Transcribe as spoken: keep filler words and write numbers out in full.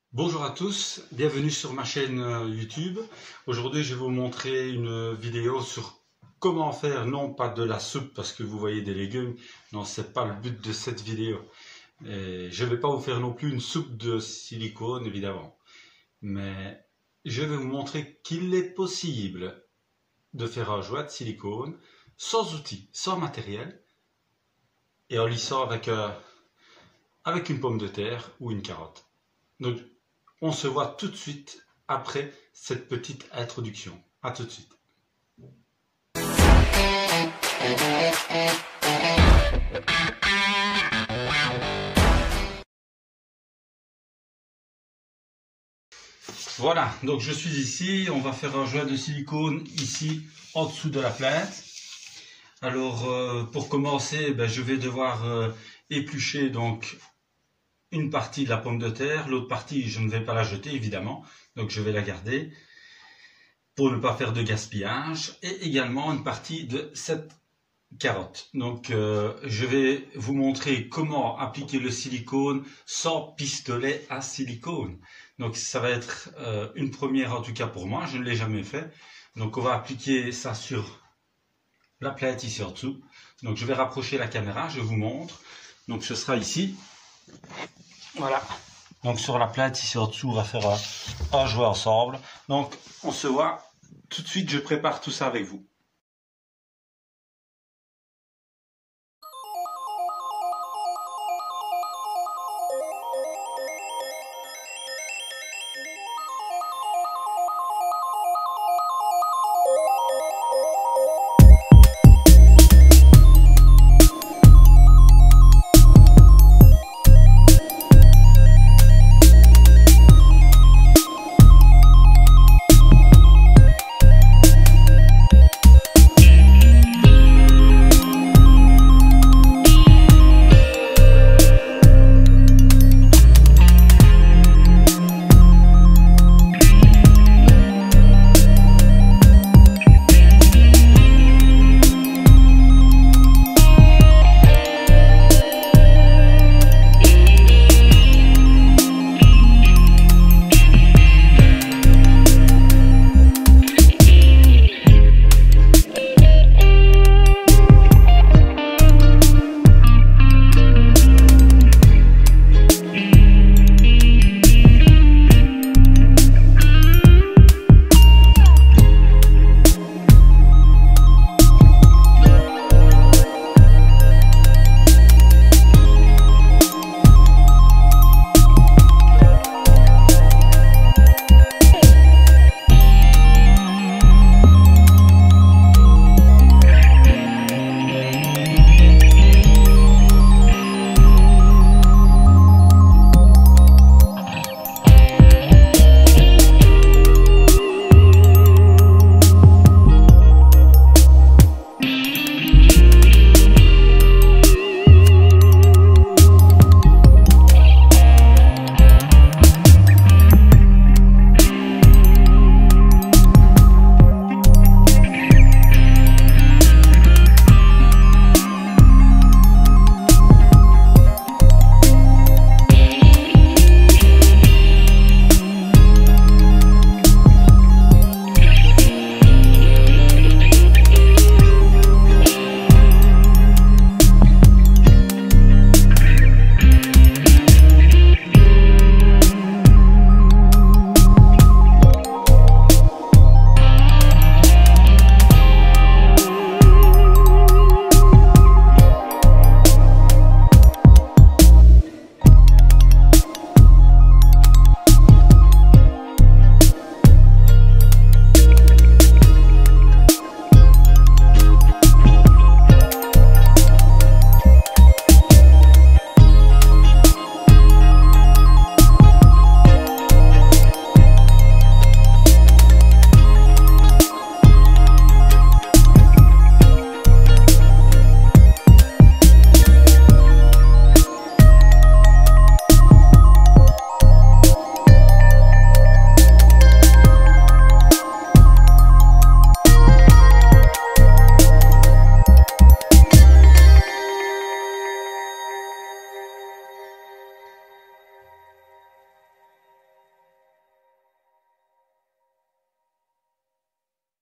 Bonjour à tous, bienvenue sur ma chaîne YouTube. Aujourd'hui je vais vous montrer une vidéo sur comment faire, non pas de la soupe parce que vous voyez des légumes, non c'est pas le but de cette vidéo. Et je ne vais pas vous faire non plus une soupe de silicone évidemment, mais je vais vous montrer qu'il est possible de faire un jouet de silicone sans outils, sans matériel et en lissant avec, euh, avec une pomme de terre ou une carotte. Donc, on se voit tout de suite après cette petite introduction. À tout de suite. Voilà, donc je suis ici. On va faire un joint de silicone ici en dessous de la plainte. Alors, euh, pour commencer, ben, je vais devoir euh, éplucher donc une partie de la pomme de terre, l'autre partie je ne vais pas la jeter évidemment, donc je vais la garder pour ne pas faire de gaspillage, et également une partie de cette carotte. Donc euh, je vais vous montrer comment appliquer le silicone sans pistolet à silicone. Donc ça va être euh, une première en tout cas pour moi, je ne l'ai jamais fait. Donc on va appliquer ça sur la plainte ici en dessous. Donc je vais rapprocher la caméra, je vous montre. Donc ce sera ici. Voilà, donc sur la plainte ici en dessous, on va faire un, un jouet ensemble. Donc on se voit tout de suite, je prépare tout ça avec vous.